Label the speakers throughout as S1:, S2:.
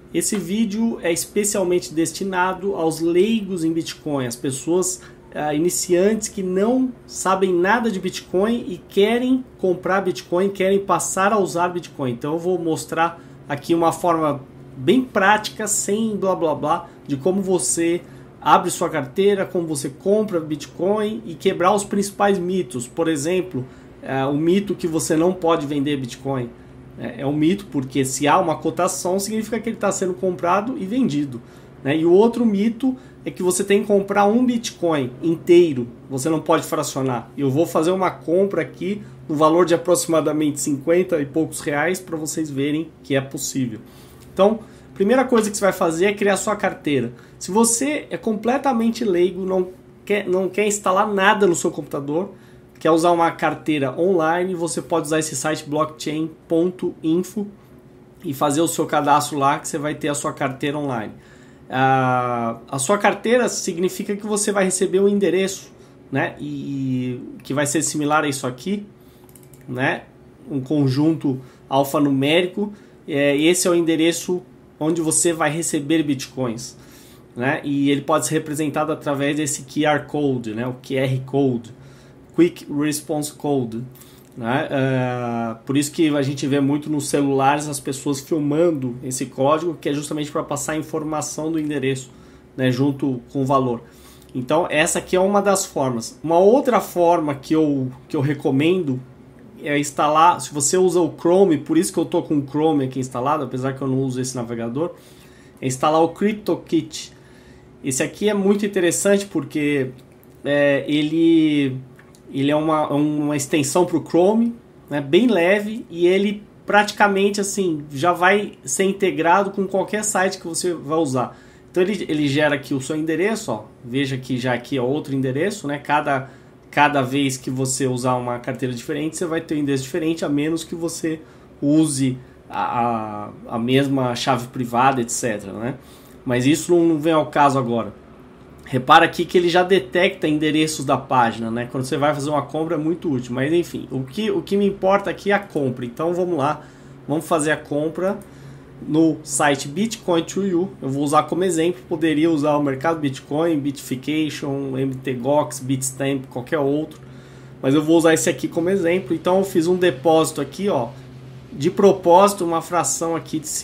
S1: Esse vídeo é especialmente destinado aos leigos em Bitcoin, as pessoas iniciantes que não sabem nada de Bitcoin e querem comprar Bitcoin, querem passar a usar Bitcoin. Então eu vou mostrar aqui uma forma bem prática, sem blá blá blá, de como você abre sua carteira, como você compra Bitcoin e quebrar os principais mitos. Por exemplo, o mito que você não pode vender Bitcoin. É um mito, porque se há uma cotação, significa que ele está sendo comprado e vendido. E o outro mito é que você tem que comprar um Bitcoin inteiro, você não pode fracionar. Eu vou fazer uma compra aqui no valor de aproximadamente 50 e poucos reais para vocês verem que é possível. Então, a primeira coisa que você vai fazer é criar sua carteira. Se você é completamente leigo, não quer instalar nada no seu computador, quer usar uma carteira online, você pode usar esse site blockchain.info e fazer o seu cadastro lá, que você vai ter a sua carteira online. A sua carteira significa que você vai receber um endereço, e que vai ser similar a isso aqui, um conjunto alfanumérico. Esse é o endereço onde você vai receber bitcoins, e ele pode ser representado através desse QR Code, o QR Code, Quick Response Code. Por isso que a gente vê muito nos celulares as pessoas filmando esse código, que é justamente para passar a informação do endereço, junto com o valor. Então essa aqui é uma das formas. Uma outra forma que eu recomendo é instalar, se você usa o Chrome, por isso que eu estou com o Chrome aqui instalado, apesar que eu não uso esse navegador, é instalar o CryptoKit. Esse aqui é muito interessante porque ele é uma extensão para o Chrome, bem leve, e ele praticamente assim já vai ser integrado com qualquer site que você vai usar. Então ele gera aqui o seu endereço, veja que já aqui é outro endereço, cada vez que você usar uma carteira diferente, você vai ter um endereço diferente, a menos que você use a mesma chave privada, etc. Mas isso não vem ao caso agora. Repara aqui que ele já detecta endereços da página, Quando você vai fazer uma compra é muito útil. Mas enfim, o que me importa aqui é a compra. Então vamos lá, vamos fazer a compra no site Bitcoin to You. Eu vou usar como exemplo, poderia usar o mercado Bitcoin, Bitfication, MTGOX, Bitstamp, qualquer outro. Mas eu vou usar esse aqui como exemplo. Então eu fiz um depósito aqui, de propósito, uma fração aqui de R$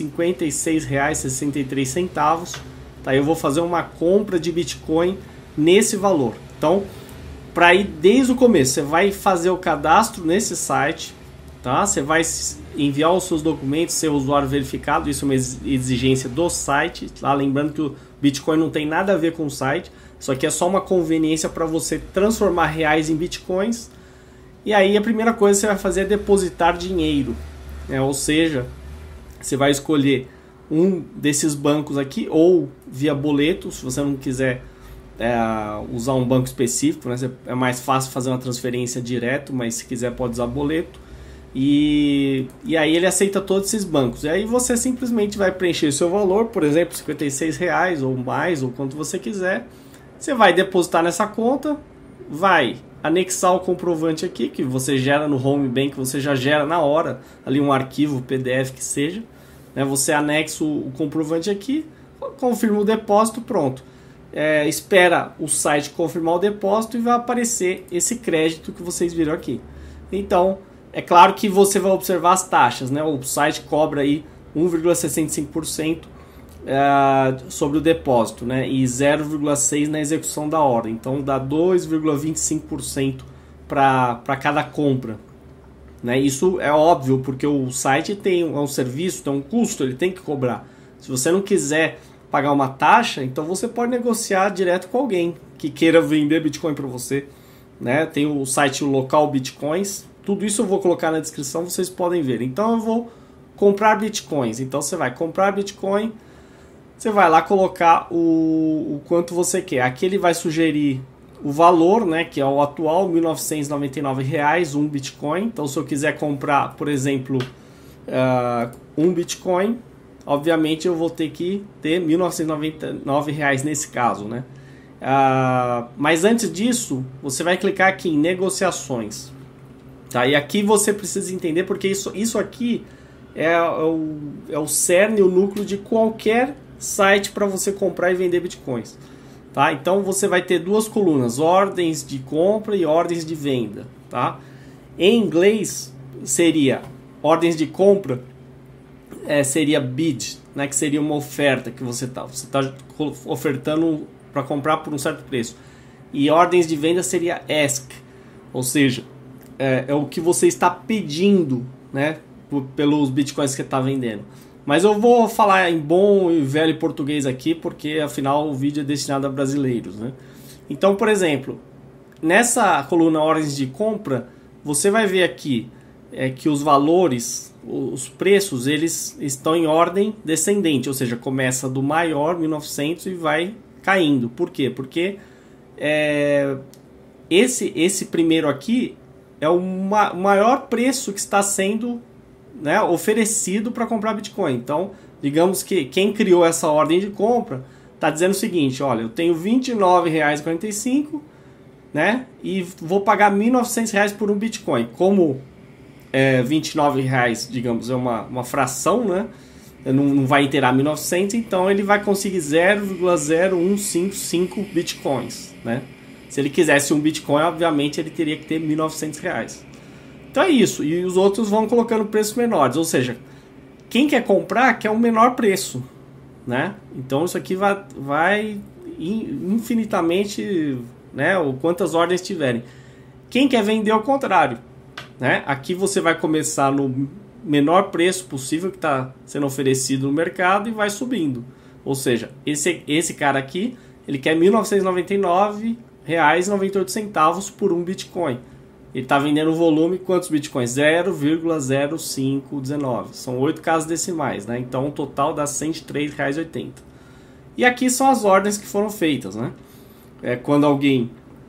S1: 56,63. Eu vou fazer uma compra de Bitcoin nesse valor. Então, para ir desde o começo, você vai fazer o cadastro nesse site, Você vai enviar os seus documentos, ser usuário verificado, isso é uma exigência do site, Lembrando que o Bitcoin não tem nada a ver com o site, isso aqui é só uma conveniência para você transformar reais em Bitcoins. E aí a primeira coisa que você vai fazer é depositar dinheiro, ou seja, você vai escolher um desses bancos aqui, ou via boleto, se você não quiser usar um banco específico, é mais fácil fazer uma transferência direto, mas se quiser pode usar boleto, e aí ele aceita todos esses bancos, e aí você simplesmente vai preencher o seu valor, por exemplo, R$ 56,00 ou mais, ou quanto você quiser, você vai depositar nessa conta, vai anexar o comprovante aqui, que você gera no Home Bank, você já gera na hora, ali um arquivo PDF que seja, você anexa o comprovante aqui, confirma o depósito, pronto. Espera o site confirmar o depósito e vai aparecer esse crédito que vocês viram aqui. Então, é claro que você vai observar as taxas, O site cobra aí 1,65% sobre o depósito, e 0,6% na execução da ordem. Então, dá 2,25% para cada compra. Isso é óbvio, porque o site é um serviço, tem um custo, ele tem que cobrar. Se você não quiser pagar uma taxa, então você pode negociar direto com alguém que queira vender Bitcoin para você. Tem o site local Bitcoins, tudo isso eu vou colocar na descrição, vocês podem ver. Então eu vou comprar Bitcoins, então você vai comprar Bitcoin, você vai lá colocar o quanto você quer. Aqui ele vai sugerir o valor, que é o atual, R$ 1.999, um Bitcoin. Então, se eu quiser comprar, por exemplo, um Bitcoin, obviamente eu vou ter que ter R$ 1.999 nesse caso, mas antes disso, você vai clicar aqui em negociações. E aqui você precisa entender, porque isso aqui é o cerne, o núcleo de qualquer site para você comprar e vender bitcoins. Tá? Então você vai ter duas colunas, ordens de compra e ordens de venda. Tá? Em inglês seria ordens de compra, seria bid, né? Que seria uma oferta que você tá ofertando para comprar por um certo preço. E ordens de venda seria ask, ou seja, é o que você está pedindo, né? Pelos bitcoins que está vendendo. Mas eu vou falar em bom e velho português aqui, porque afinal o vídeo é destinado a brasileiros, né? Então, por exemplo, nessa coluna ordens de compra, você vai ver aqui que os valores, os preços, eles estão em ordem descendente, ou seja, começa do maior, 1900, e vai caindo. Por quê? Porque esse primeiro aqui é o maior preço que está sendo, né, oferecido para comprar Bitcoin. Então, digamos que quem criou essa ordem de compra está dizendo o seguinte: olha, eu tenho R$ 29,45, né, e vou pagar R$ 1.900 por um Bitcoin. Como R$ 29,00, digamos, é uma fração, né, não vai inteirar 1.900, então ele vai conseguir 0,0155 Bitcoins, né? Se ele quisesse um Bitcoin, obviamente ele teria que ter R$ 1.900. Então é isso, e os outros vão colocando preços menores, ou seja, quem quer comprar quer um menor preço, né? Então isso aqui vai infinitamente, né, ou quantas ordens tiverem. Quem quer vender ao contrário, né? Aqui você vai começar no menor preço possível que está sendo oferecido no mercado e vai subindo. Ou seja, esse cara aqui, ele quer R$ 1.999,98 por um Bitcoin. Ele está vendendo um volume, quantos bitcoins? 0,0519. São 8 casas decimais, né? Então o total dá R$ 103,80. E aqui são as ordens que foram feitas, né? Quando alguém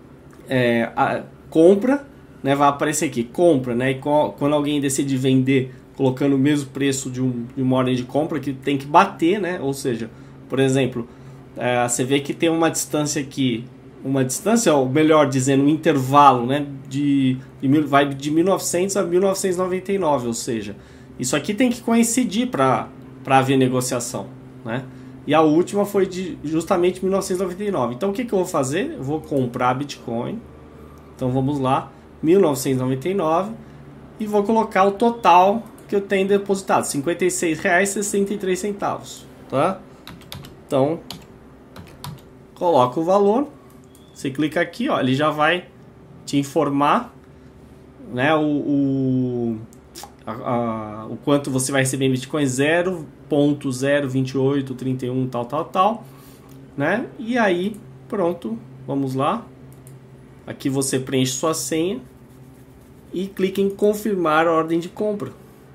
S1: compra, né, vai aparecer aqui, compra, né? E quando alguém decide vender, colocando o mesmo preço de uma ordem de compra, que tem que bater, né? Ou seja, por exemplo, você vê que tem uma distância aqui, ou melhor dizendo, um intervalo, né, vai de 1900 a 1999, ou seja, isso aqui tem que coincidir para haver negociação, né? E a última foi de justamente 1999. Então o que eu vou fazer? Eu vou comprar Bitcoin. Então vamos lá, 1999, e vou colocar o total que eu tenho depositado, R$ 56,63, tá? Então coloca o valor. Você clica aqui, ó, ele já vai te informar, né, o quanto você vai receber em Bitcoin, 0.02831, tal, né? E aí, pronto, vamos lá. Aqui você preenche sua senha e clica em confirmar a ordem de compra.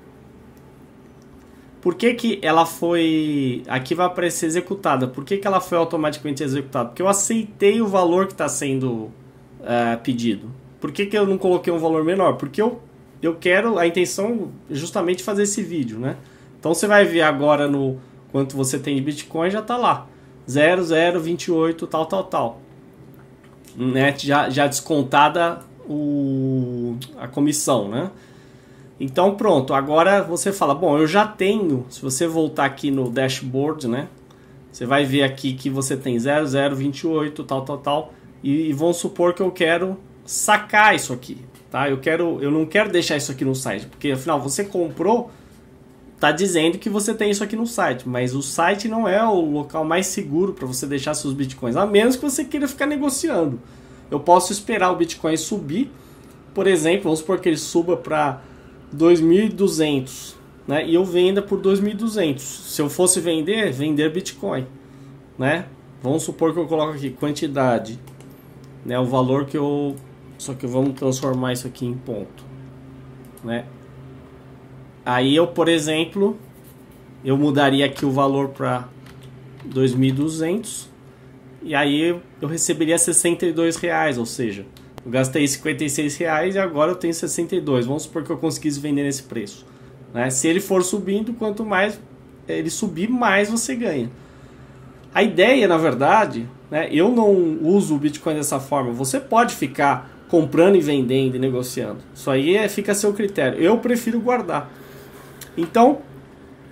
S1: Por que ela foi... Aqui vai aparecer executada. Por que ela foi automaticamente executada? Porque eu aceitei o valor que está sendo pedido. Por que eu não coloquei um valor menor? Porque eu quero... A intenção é justamente fazer esse vídeo, né? Então você vai ver agora no quanto você tem de Bitcoin, já está lá. 0028, tal. Né? Já descontada a comissão, né? Então pronto, agora você fala, bom, eu já tenho, se você voltar aqui no dashboard, né, você vai ver aqui que você tem 0028, tal, e vamos supor que eu quero sacar isso aqui, tá? Eu não quero deixar isso aqui no site, porque afinal você comprou, tá dizendo que você tem isso aqui no site, mas o site não é o local mais seguro para você deixar seus bitcoins, a menos que você queira ficar negociando. Eu posso esperar o Bitcoin subir, por exemplo, vamos supor que ele suba para 2.200, né? E eu venda por 2.200. Se eu fosse vender Bitcoin, né? Vamos supor que eu coloco aqui quantidade, né? O valor que eu... Só que vamos transformar isso aqui em ponto, né? Aí eu, por exemplo, eu mudaria aqui o valor para 2.200 e aí eu receberia R$62, ou seja, eu gastei R$56 e agora eu tenho 62. Vamos supor que eu conseguisse vender nesse preço, né? Se ele for subindo, quanto mais ele subir, mais você ganha. A ideia, na verdade, né, eu não uso o Bitcoin dessa forma. Você pode ficar comprando e vendendo e negociando. Isso aí fica a seu critério. Eu prefiro guardar. Então,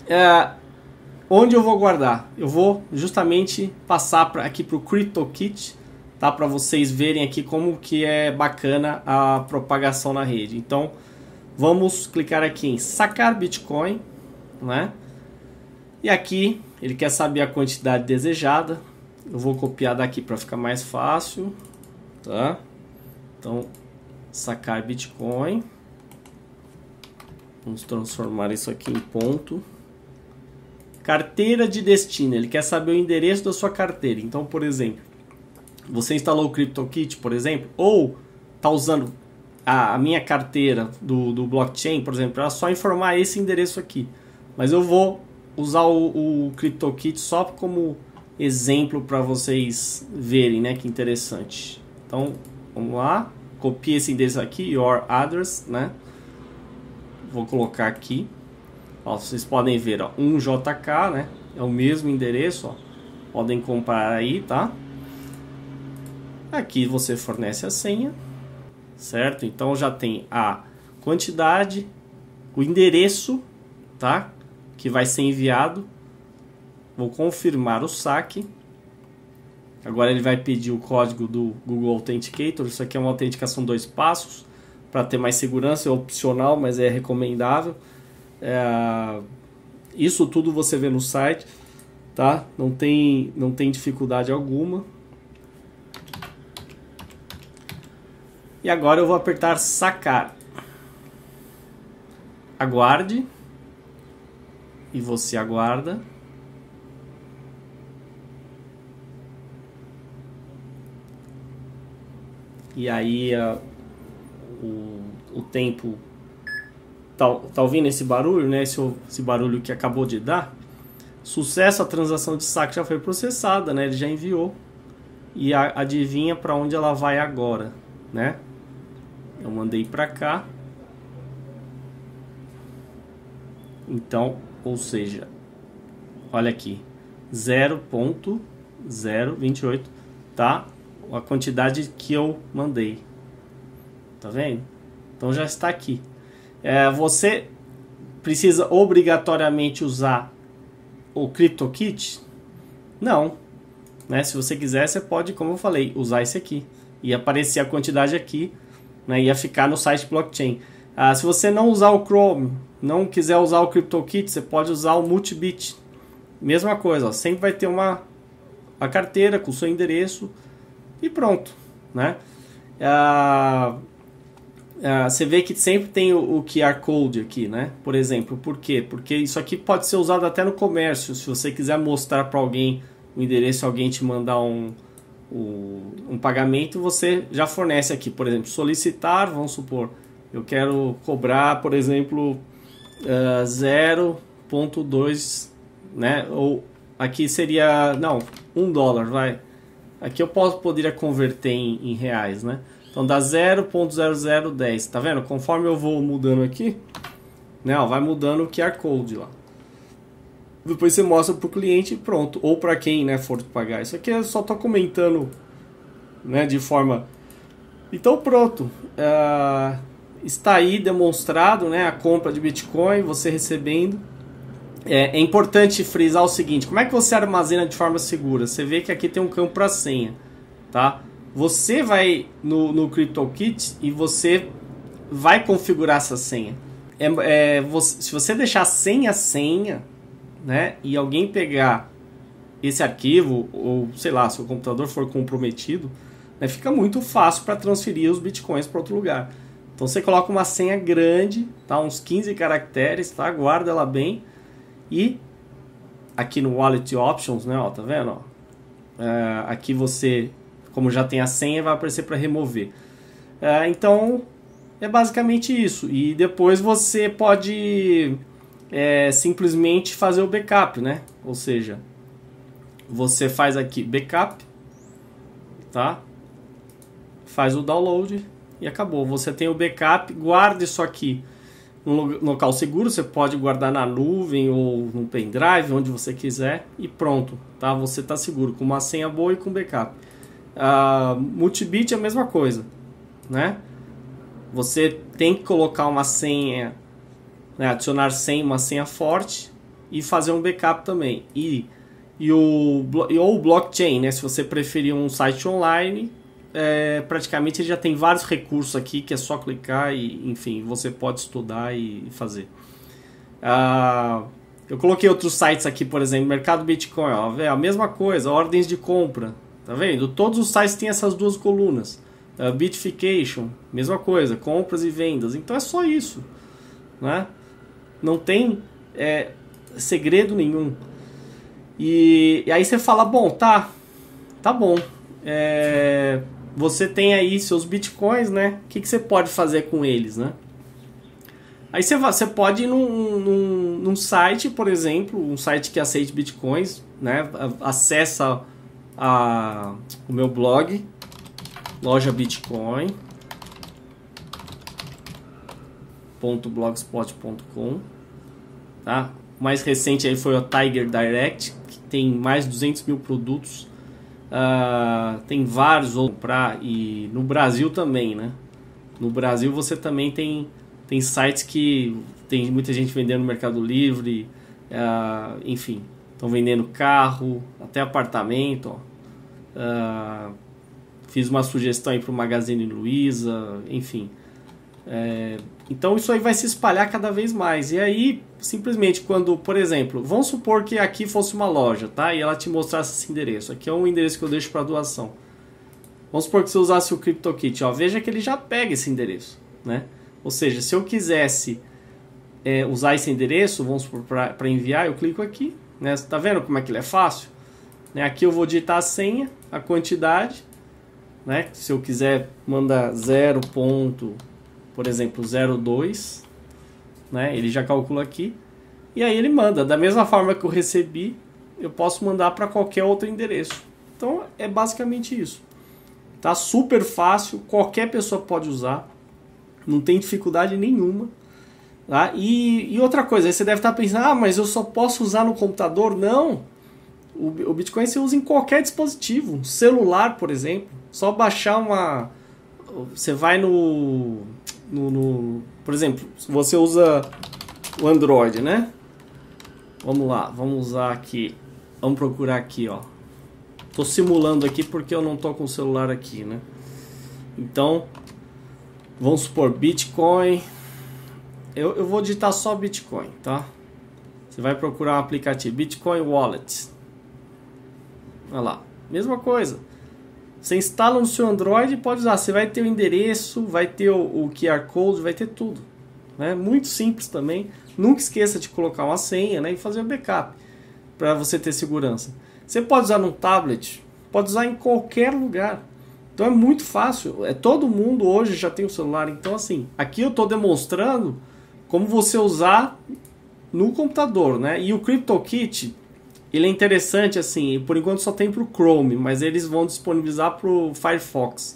S1: Onde eu vou guardar? Eu vou justamente passar aqui para o CryptoKit, tá? Para vocês verem aqui como que é bacana a propagação na rede. Então, vamos clicar aqui em sacar Bitcoin, né? E aqui ele quer saber a quantidade desejada. Eu vou copiar daqui para ficar mais fácil, tá? Então, sacar Bitcoin. Vamos transformar isso aqui em ponto. Carteira de destino. Ele quer saber o endereço da sua carteira. Então, por exemplo, você instalou o CryptoKit, por exemplo, ou está usando a minha carteira do blockchain, por exemplo, é só informar esse endereço aqui. Mas eu vou usar o CryptoKit só como exemplo para vocês verem, né? Que interessante. Então, vamos lá. Copie esse endereço aqui, your address, né? Vou colocar aqui. Ó, vocês podem ver, ó, 1JK, né? É o mesmo endereço, ó. Podem comparar aí, tá? Aqui você fornece a senha, certo? Então já tem a quantidade, o endereço, tá? Que vai ser enviado. Vou confirmar o saque. Agora ele vai pedir o código do Google Authenticator. Isso aqui é uma autenticação 2 passos. Para ter mais segurança, é opcional, mas é recomendável. Isso tudo você vê no site, tá? Não tem dificuldade alguma. E agora eu vou apertar sacar. Aguarde. E você aguarda. E aí o tempo... Tá ouvindo esse barulho, né? Esse barulho que acabou de dar. Sucesso, a transação de saque já foi processada, né? Ele já enviou. E adivinha para onde ela vai agora, né? Eu mandei para cá. Então, ou seja, olha aqui, 0.028, tá? A quantidade que eu mandei. Tá vendo? Então já está aqui. Você precisa obrigatoriamente usar o CryptoKit? Não, né? Se você quiser, você pode, como eu falei, usar esse aqui e aparecer a quantidade aqui, né? Ia ficar no site blockchain. Se você não usar o Chrome, não quiser usar o CryptoKit, você pode usar o Multibit. Mesma coisa, ó, sempre vai ter a carteira com o seu endereço e pronto, né? Você vê que sempre tem o QR Code aqui, né? Por exemplo, por quê? Porque isso aqui pode ser usado até no comércio. Se você quiser mostrar para alguém o endereço, alguém te mandar um pagamento, você já fornece aqui. Por exemplo, solicitar, vamos supor, eu quero cobrar, por exemplo, 0.2, né? Ou aqui seria, não, $1, vai. Aqui eu poderia converter em reais, né? Então dá 0.0010, tá vendo? Conforme eu vou mudando aqui, né, ó, vai mudando o QR Code lá. Depois você mostra pro cliente e pronto. Ou para quem, né, for pagar. Isso aqui eu só tô comentando, né, de forma... Então pronto. Está aí demonstrado, né, a compra de Bitcoin, você recebendo. É importante frisar o seguinte: como é que você armazena de forma segura? Você vê que aqui tem um campo para senha, tá? Você vai no CryptoKit e você vai configurar essa senha. Se você deixar sem a senha, né, e alguém pegar esse arquivo, ou sei lá, se o computador for comprometido, né, fica muito fácil para transferir os bitcoins para outro lugar. Então você coloca uma senha grande, tá, uns 15 caracteres, tá, guarda ela bem. E aqui no Wallet Options, né, ó, tá vendo? Ó? Aqui você, como já tem a senha, vai aparecer para remover. Então é basicamente isso. E depois você pode simplesmente fazer o backup, né? Ou seja, você faz aqui backup, tá? Faz o download e acabou. Você tem o backup, guarda isso aqui num local seguro. Você pode guardar na nuvem ou no pendrive, onde você quiser, e pronto, tá? Você está seguro com uma senha boa e com backup. Multibit é a mesma coisa, né? Você tem que colocar uma senha, né, adicionar senha, uma senha forte, e fazer um backup também. Ou o blockchain, né? Se você preferir um site online, praticamente ele já tem vários recursos aqui que é só clicar e, enfim, você pode estudar e fazer. Eu coloquei outros sites aqui, por exemplo, Mercado Bitcoin, ó, é a mesma coisa, ordens de compra, tá vendo? Todos os sites têm essas duas colunas. Bitfication, mesma coisa, compras e vendas. Então é só isso, né? Não tem segredo nenhum. E aí você fala, bom, tá bom. Você tem aí seus bitcoins, né? O que você pode fazer com eles, né? Aí você pode ir num site, por exemplo, um site que aceite bitcoins, né? Acessa o meu blog, loja bitcoin.blogspot.com, tá? O mais recente aí foi o Tiger Direct, que tem mais de 200 mil produtos. Tem vários e no Brasil também, né? No Brasil você também tem sites que tem muita gente vendendo no Mercado Livre, enfim, estão vendendo carro, até apartamento, ó. Fiz uma sugestão aí para o Magazine Luiza, enfim. Então isso aí vai se espalhar cada vez mais. E aí, simplesmente, quando, por exemplo, vamos supor que aqui fosse uma loja, tá? E ela te mostrasse esse endereço. Aqui é um endereço que eu deixo para doação. Vamos supor que você usasse o CryptoKit, ó. Veja que ele já pega esse endereço, né? Ou seja, se eu quisesse usar esse endereço, vamos supor, para enviar, eu clico aqui, né? Você tá vendo como é que ele é fácil? Aqui eu vou digitar a senha, a quantidade, né? Se eu quiser mandar 0. Por exemplo, 02, né? Ele já calcula aqui e aí ele manda. Da mesma forma que eu recebi, eu posso mandar para qualquer outro endereço. Então é basicamente isso. Tá super fácil, qualquer pessoa pode usar, não tem dificuldade nenhuma. Tá? E outra coisa, aí você deve estar pensando, mas eu só posso usar no computador? Não, o Bitcoin você usa em qualquer dispositivo, um celular, por exemplo. Só baixar você vai por exemplo, se você usa o Android, né? Vamos lá, vamos usar aqui. Vamos procurar aqui, ó. Tô simulando aqui porque eu não tô com o celular aqui, né? Então, vamos supor Bitcoin. Eu vou digitar só Bitcoin, tá? Você vai procurar um aplicativo Bitcoin Wallet. Olha lá, mesma coisa. Você instala no seu Android e pode usar. Você vai ter o endereço, vai ter o QR Code, vai ter tudo, né? Muito simples também. Nunca esqueça de colocar uma senha, né? E fazer o backup para você ter segurança. Você pode usar no tablet, pode usar em qualquer lugar. Então é muito fácil. Todo mundo hoje já tem um celular. Então assim, aqui eu estou demonstrando como você usar no computador, né? E o CryptoKit, ele é interessante assim, por enquanto só tem para o Chrome, mas eles vão disponibilizar para o Firefox.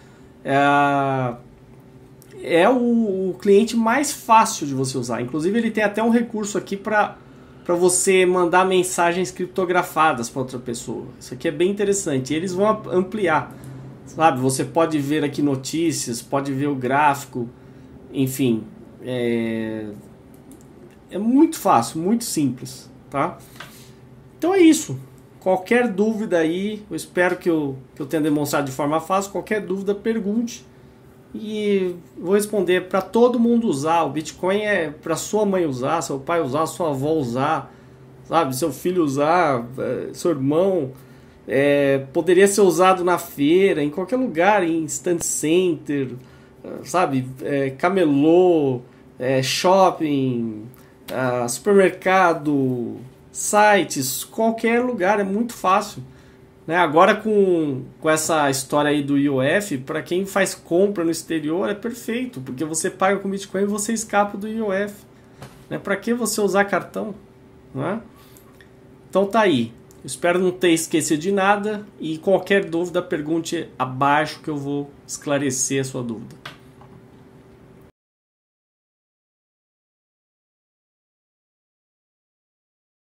S1: É o cliente mais fácil de você usar. Inclusive ele tem até um recurso aqui para você mandar mensagens criptografadas para outra pessoa. Isso aqui é bem interessante. Eles vão ampliar, sabe? Você pode ver aqui notícias, pode ver o gráfico, enfim. É muito fácil, muito simples, tá? Então é isso. Qualquer dúvida aí, eu espero que eu tenha demonstrado de forma fácil. Qualquer dúvida, pergunte. E vou responder para todo mundo usar. O Bitcoin é para sua mãe usar, seu pai usar, sua avó usar, sabe? Seu filho usar, seu irmão. Poderia ser usado na feira, em qualquer lugar, em stand center, sabe? Camelô, shopping, supermercado, sites, qualquer lugar, é muito fácil, né? Agora com essa história aí do IOF, para quem faz compra no exterior é perfeito, porque você paga com Bitcoin e você escapa do IOF, né? Para que você usar cartão, né? Então tá aí, espero não ter esquecido de nada e qualquer dúvida pergunte abaixo que eu vou esclarecer a sua dúvida.